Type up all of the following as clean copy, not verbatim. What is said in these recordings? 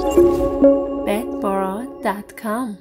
bedbara.com.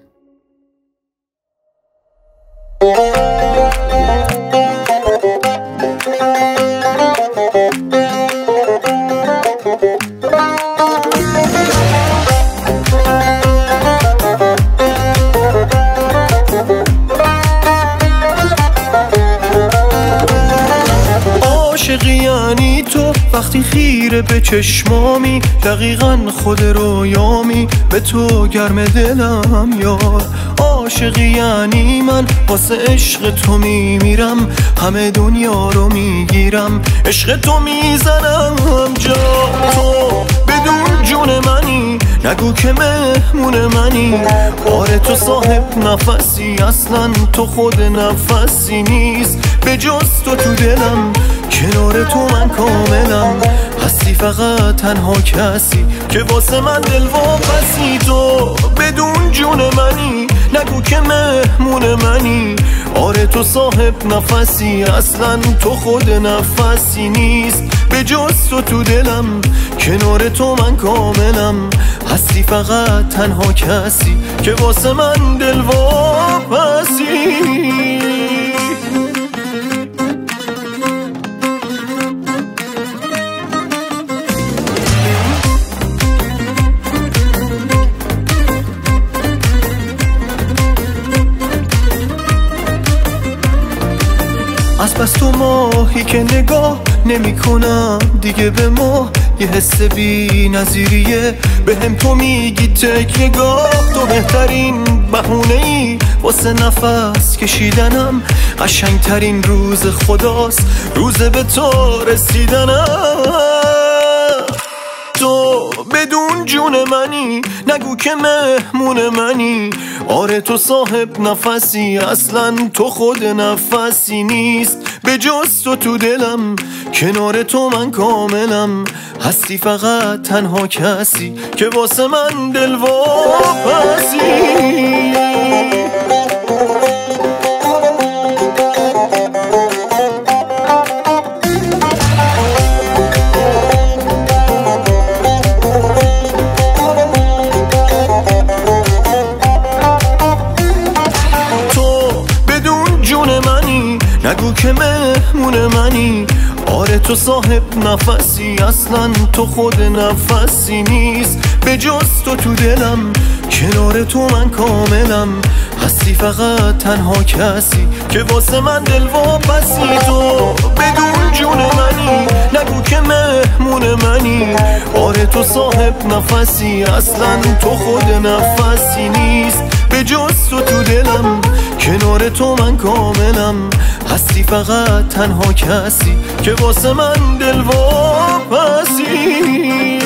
عاشقی یعنی تو وقتی خیره به چشمامی، دقیقا خود رویامی، به تو گرم دلم یار. عاشقی یعنی من واسه عشق تو میمیرم، همه دنیا رو میگیرم، عشق تو میزنم جا. تو بدون جون منی، نگو که مهمون منی. آره تو صاحب نفسی، اصلا تو خود نفسی نیست به جز تو دلم. کنار تو من کاملم، هستی فقط تنها کسی که واسه من دل واپسی. تو بدون جون منی، نگو که مهمون منی. آره تو صاحب نفسی، اصلا تو خود نفسی نیست به جز تو دلم. کنار تو من کاملم، هستی فقط تنها کسی که واسه من دل واپسی. از بس تو ماهی که نگاه نمی کنم دیگه به ما، یه حس بی نظیریه به هم تو میگی تکیه‌گاه. تو بهترین بهونه‌ای واسه نفس کشیدنم، قشنگترین روز خداست روز به تو رسیدنم. تو بدون جون منی، نگو که مهمون منی. آره تو صاحب نفسی، اصلا تو خود نفسی نیست به جز تو دلم. کنار تو من کاملم، هستی فقط تنها کسی که واسه من دل واپسی. نگو که مهمون منی. آره تو صاحب نفسی، اصلا تو خود نفسی نیست به جز تو دلم. کنار تو من کاملم، هستی فقط تنها کسی که واسه من دل واپسی. تو بدون جون منی، نگو که مهمون منی. آره تو صاحب نفسی، اصلا تو خود نفسی نیست به جز تو دلم. کنار تو من کاملم، هستی فقط تنها کسی که واسه من دل واپسی.